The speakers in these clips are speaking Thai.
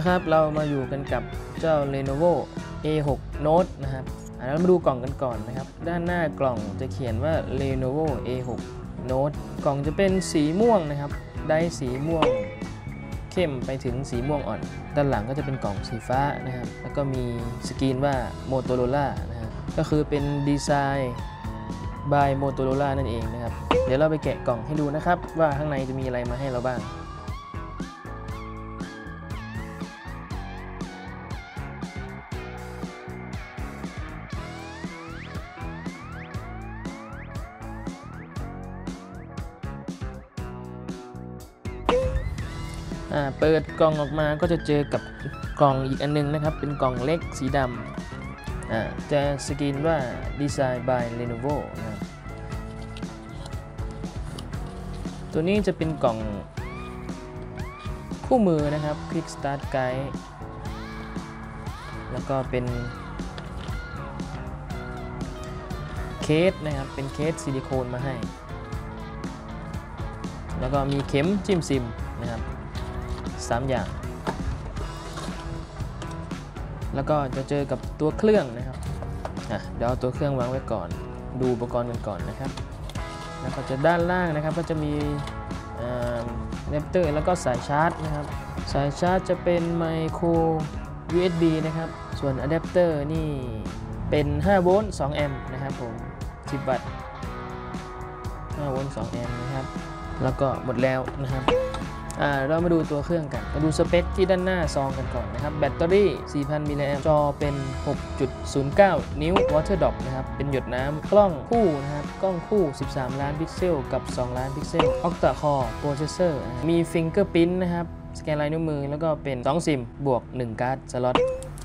ครับเรามาอยู่กันกับเจ้า Lenovo A6 Note นะครับเรามาดูกล่องกันก่อนนะครับด้านหน้ากล่องจะเขียนว่า Lenovo A6 Note กล่องจะเป็นสีม่วงนะครับได้สีม่วงเข้มไปถึงสีม่วงอ่อนด้านหลังก็จะเป็นกล่องสีฟ้านะครับแล้วก็มีสกรีนว่า Motorola นะครับก็คือเป็นดีไซน์ by Motorola นั่นเองนะครับเดี๋ยวเราไปแกะกล่องให้ดูนะครับว่าข้างในจะมีอะไรมาให้เราบ้างเปิดกล่องออกมาก็จะเจอกับกล่องอีกอันนึงนะครับเป็นกล่องเล็กสีดำจะสกรีนว่า Design by Lenovo นะครับตัวนี้จะเป็นกล่องคู่มือนะครับ Quick Start Guide แล้วก็เป็นเคสนะครับเป็นเคสซิลิโคนมาให้แล้วก็มีเข็มจิ้มซิมนะครับ3 อย่างแล้วก็จะเจอกับตัวเครื่องนะครับเดี๋ยวเอาตัวเครื่องวางไว้ก่อนดูอุปกรณ์กันก่อนนะครับแล้วก็จะด้านล่างนะครับก็จะมีอะแดปเตอร์แล้วก็สายชาร์จนะครับสายชาร์จจะเป็นไมโคร USB นะครับส่วนอะแดปเตอร์นี่เป็น5 โวลต์ 2 แอมป์นะครับผม10 วัตต์5 โวลต์ 2 แอมป์นะครับแล้วก็หมดแล้วนะครับเรามาดูตัวเครื่องกันมาดูสเปคที่ด้านหน้าซองกันก่อนนะครับแบตเตอรี่ 4,000 มิลลิแอมป์จอเป็น 6.09 นิ้ว Water Drop นะครับเป็นหยดน้ำกล้องคู่นะครับกล้องคู่13 ล้านพิกเซลกับ2 ล้านพิกเซล Octa Core Processor มี Fingerprint นะครับสแกนลายนิ้วมือแล้วก็เป็น2 ซิมบวก1 การ์ดสล็อต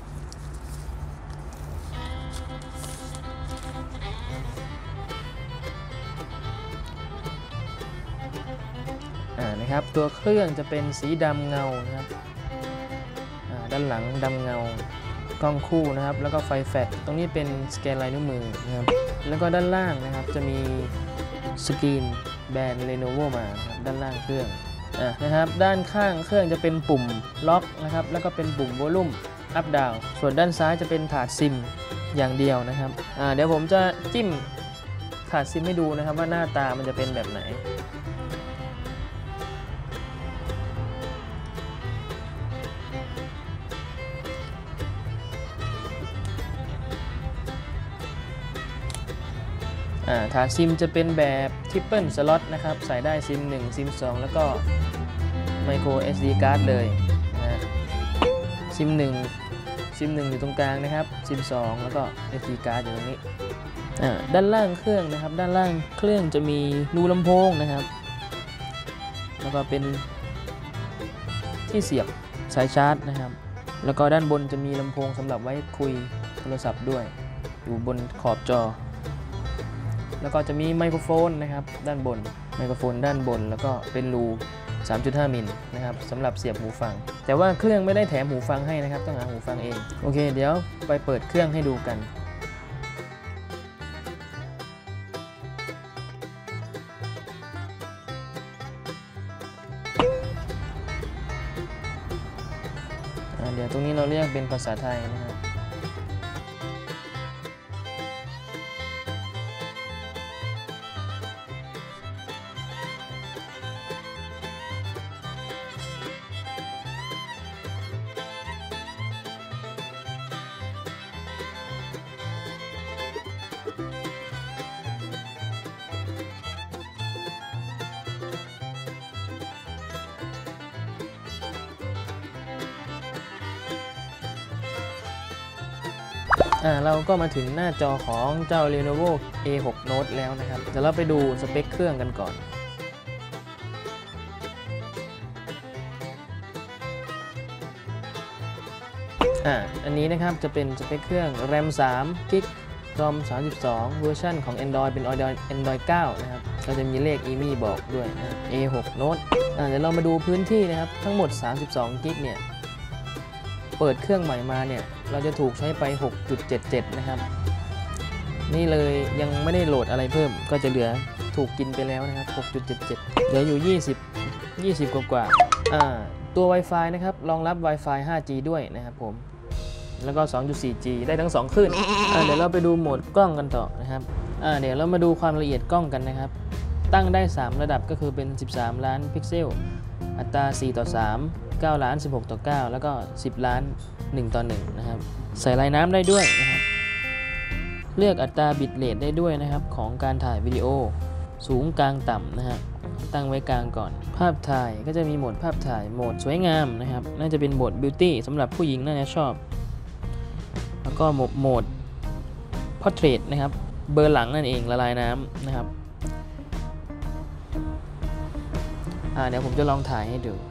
นะครับตัวเครื่องจะเป็นสีดำเงานะครับด้านหลังดำเงากล้องคู่นะครับแล้วก็ไฟแฟลชตรงนี้เป็นสแกนลายนิ้วมือนะครับแล้วก็ด้านล่างนะครับจะมีสกรีนแบรนด์ Lenovo มานะครับด้านล่างเครื่องนะครับด้านข้างเครื่องจะเป็นปุ่มล็อกนะครับแล้วก็เป็นปุ่มวอลลุ่มอัพดาวน์ส่วนด้านซ้ายจะเป็นถาดซิมอย่างเดียวนะครับเดี๋ยวผมจะจิ้มถาดซิมให้ดูนะครับว่าหน้าตามันจะเป็นแบบไหนถาดซิมจะเป็นแบบทริปเปิลสล็อตนะครับใส่ได้ซิม1ซิม2แล้วก็ไมโคร SD card เลยนะซิม1อยู่ตรงกลางนะครับซิม2แล้วก็ SD card อยู่ตรงนี้ด้านล่างเครื่องนะครับด้านล่างเครื่องจะมีรูลำโพงนะครับแล้วก็เป็นที่เสียบสายชาร์จนะครับแล้วก็ด้านบนจะมีลำโพงสำหรับไว้คุยโทรศัพท์ด้วยอยู่บนขอบจอแล้วก็จะมีไมโครโฟนนะครับด้านบนไมโครโฟนด้านบนแล้วก็เป็นรู 3.5 มิลนะครับสำหรับเสียบหูฟังแต่ว่าเครื่องไม่ได้แถมหูฟังให้นะครับต้องหาหูฟังเองโอเคเดี๋ยวไปเปิดเครื่องให้ดูกันเดี๋ยวตรงนี้เราเรียกเป็นภาษาไทยนะครับเราก็มาถึงหน้าจอของเจ้า Lenovo A6 Note แล้วนะครับเดี๋ยวเราไปดูสเปคเครื่องกันก่อนอันนี้นะครับจะเป็นสเปคเครื่อง RAM 3 GB ROM 32 เวอร์ชันของ Android เป็น Android 9 นะครับก็จะมีเลข EMI บอกด้วยนะ A6 Note เดี๋ยวเรามาดูพื้นที่นะครับทั้งหมด32 GBเนี่ยเปิดเครื่องใหม่มาเนี่ยเราจะถูกใช้ไป 6.77 นะครับนี่เลยยังไม่ได้โหลดอะไรเพิ่มก็จะเหลือถูกกินไปแล้วนะครับ 6.77 เหลืออยู่20กว่าตัว Wi-Fi นะครับรองรับ Wi-Fi 5G ด้วยนะครับผมแล้วก็ 2.4G ได้ทั้ง2คลื่นเดี๋ยวเราไปดูโหมดกล้องกันต่อนะครับเดี๋ยวเรามาดูความละเอียดกล้องกันนะครับตั้งได้3ระดับก็คือเป็น13ล้านพิกเซลอัตรา4:3 9ล้าน16:9แล้วก็10ล้าน1:1นะครับใส่ลายน้ำได้ด้วยนะครับเลือกอัตราบิตเรทได้ด้วยนะครับของการถ่ายวิดีโอสูงกลางต่ำนะฮะตั้งไว้กลางก่อนภาพถ่ายก็จะมีโหมดภาพถ่ายโหมดสวยงามนะครับน่าจะเป็นโหมดบิวตี้สำหรับผู้หญิงน่าจะชอบแล้วก็โหมดพอร์เทรตนะครับเบอร์หลังนั่นเองละลายน้ำนะครับเดี๋ยวผมจะลองถ่ายให้ดู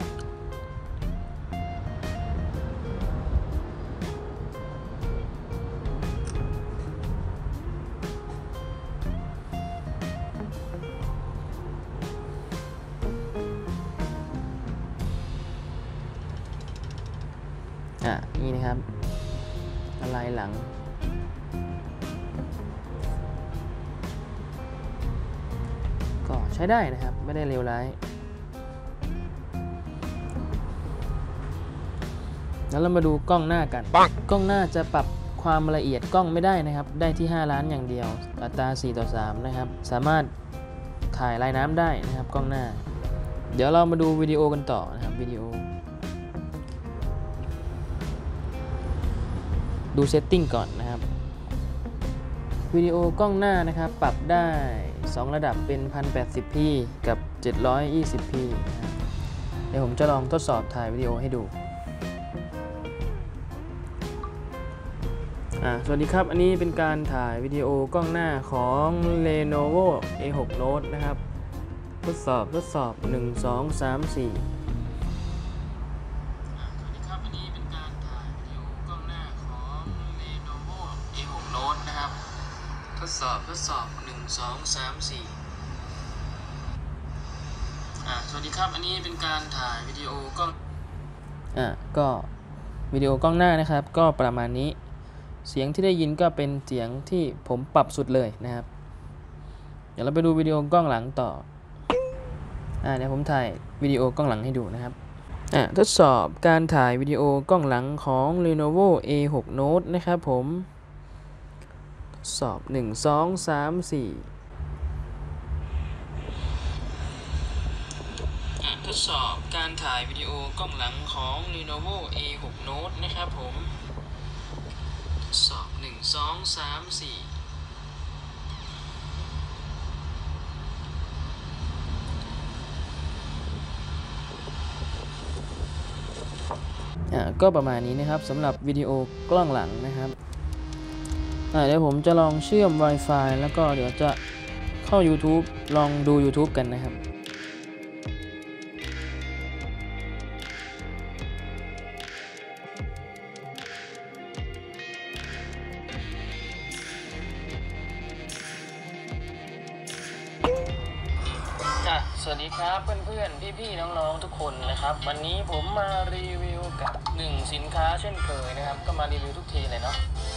นี่นะครับละลายหลังก็ใช้ได้นะครับไม่ได้เลวร้ายแล้วเรามาดูกล้องหน้ากันกล้องหน้าจะปรับความละเอียดกล้องไม่ได้นะครับได้ที่5ล้านอย่างเดียวอัตรา4:3นะครับสามารถถ่ายลายน้ำได้นะครับกล้องหน้าเดี๋ยวเรามาดูวิดีโอกันต่อนะครับวิดีโอดูเซตติ้งก่อนนะครับวิดีโอกล้องหน้านะครับปรับได้2ระดับเป็น 1080p กับ 720p นะครับเดี๋ยวผมจะลองทดสอบถ่ายวิดีโอให้ดูสวัสดีครับอันนี้เป็นการถ่ายวิดีโอกล้องหน้าของ Lenovo A6 Note นะครับทดสอบ1 2 3 4สวัสดีครับอันนี้เป็นการถ่ายวิดีโอกล้องหน้าของ Lenovo A6 Note นะครับทดสอบ1 2 3 4สวัสดีครับอันนี้เป็นการถ่ายวิดีโอกล้องก็วิดีโอกล้องหน้านะครับก็ประมาณนี้เสียงที่ได้ยินก็เป็นเสียงที่ผมปรับสุดเลยนะครับเดี๋ยวเราไปดูวิดีโอกล้องหลังต่อเดี๋ยวผมถ่ายวิดีโอกล้องหลังให้ดูนะครับทดสอบการถ่ายวิดีโอกล้องหลังของ Lenovo A6 Note นะครับผมทดสอบ1 2 3 4ทดสอบการถ่ายวิดีโอกล้องหลังของ Lenovo A6 Note นะครับผมสอบ1 2 3 4ก็ประมาณนี้นะครับสำหรับวิดีโอกล้องหลังนะครับเดี๋ยวผมจะลองเชื่อม Wi-Fi แล้วก็เดี๋ยวจะเข้า YouTube ลองดู YouTube กันนะครับสวัสดีครับเพื่อนๆพี่ๆน้องๆทุกคนนะครับวันนี้ผมมารีวิวกับ1สินค้าเช่นเคยนะครับก็มารีวิวทุกทีเลยเนาะ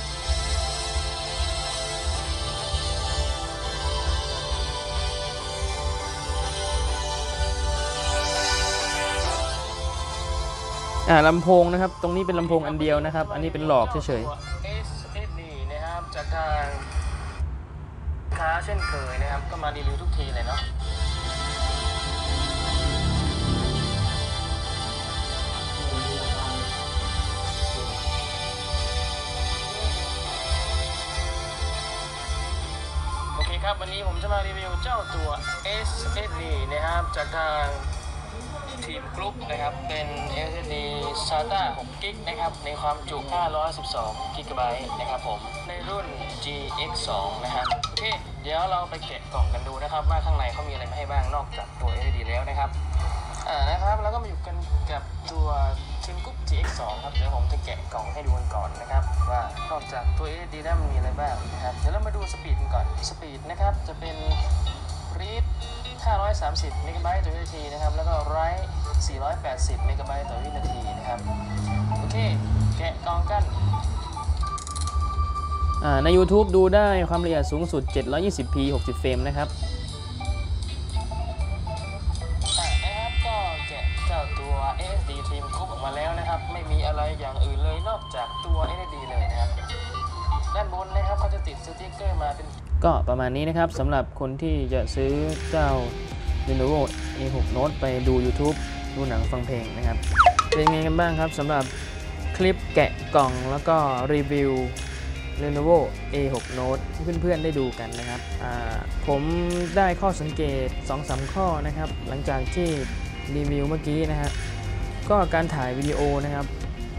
ลำโพงนะครับตรงนี้เป็นลำโพงอันเดียวนะครับอันนี้เป็นหลอกเฉยๆ SSD นะครับจากทางสินค้าเช่นเคยนะครับก็มารีวิวทุกทีเลยเนาะครับวันนี้ผมจะมารีวิวเจ้าตัว SSD นะครับจากทางทีมกรุ๊ปนะครับเป็น SSD SATA 6 GB นะครับในความจุ512 GB นะครับผมในรุ่น GX2 นะครับโอเคเดี๋ยวเราไปแกะกล่องกันดูนะครับว่าข้างในเขามีอะไรมาให้บ้างนอกจากตัว SSD แล้วนะครับนะครับแล้วก็มาอยู่กันกับตัวทีมกรุ๊ป GX2 ครับเดี๋ยวผมจะแกะกล่องให้ดูกันก่อนนะครับว่านอกจากตัว SSD แล้วมันมีอะไรบ้างนะครับเดี๋ยวเรามาดูสปีดกันก่อนสปีดนะครับจะเป็น read 530 เมกะไบต์ต่อวินาทีนะครับแล้วก็ write 480 เมกะไบต์ต่อวินาทีนะครับโอเคแกะกล่องกันใน YouTube ดูได้ความละเอียดสูงสุด 720p 60 เฟรมนะครับก็แกะเจ้าตัว SSD ทีมอกจากตัว LED เลยนะครับด้านบนนะครับเขาจะติดสติ๊กเกอร์มาเป็นก็ประมาณนี้นะครับสำหรับคนที่จะซื้อเจ้า Lenovo A6 Note ไปดู YouTube ดูหนังฟังเพลงนะครับเป็นไงกันบ้างครับสำหรับคลิปแกะกล่องแล้วก็รีวิว Lenovo A6 Note ที่เพื่อนๆได้ดูกันนะครับผมได้ข้อสังเกต 2-3 ข้อนะครับหลังจากที่รีวิวเมื่อกี้นะครับก็การถ่ายวิดีโอนะครับ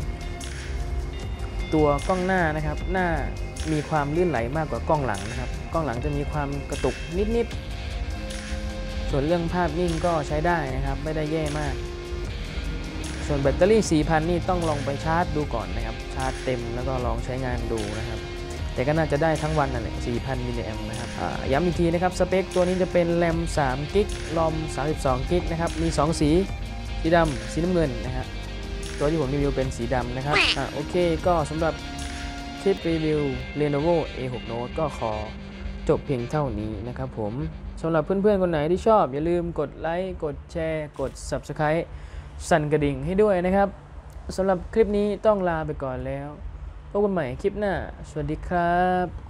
ตัวกล้องหน้านะครับหน้ามีความลื่นไหลมากกว่ากล้องหลังนะครับกล้องหลังจะมีความกระตุกนิดๆส่วนเรื่องภาพนิ่งก็ใช้ได้นะครับไม่ได้แย่มากส่วนแบตเตอรี่ 4,000 นี่ต้องลองไปชาร์จดูก่อนนะครับชาร์จเต็มแล้วก็ลองใช้งานดูนะครับแต่ก็น่าจะได้ทั้งวันนั่นแหละ 4,000 มิลลิแอมป์นะครับย้ำอีกทีนะครับสเปคตัวนี้จะเป็นแรม3 กิกรอม32 กิกนะครับมี2สีดำสีน้ำเงินนะครับตัวที่ผมรีวิวเป็นสีดำนะครับโอเคก็สำหรับคลิปรีวิว Lenovo A6 Note ก็ขอจบเพียงเท่านี้นะครับผมสำหรับเพื่อนๆคนไหนที่ชอบอย่าลืมกดไลค์กดแชร์กด Subscribe สั่นกระดิ่งให้ด้วยนะครับสำหรับคลิปนี้ต้องลาไปก่อนแล้วพบกันใหม่คลิปหน้าสวัสดีครับ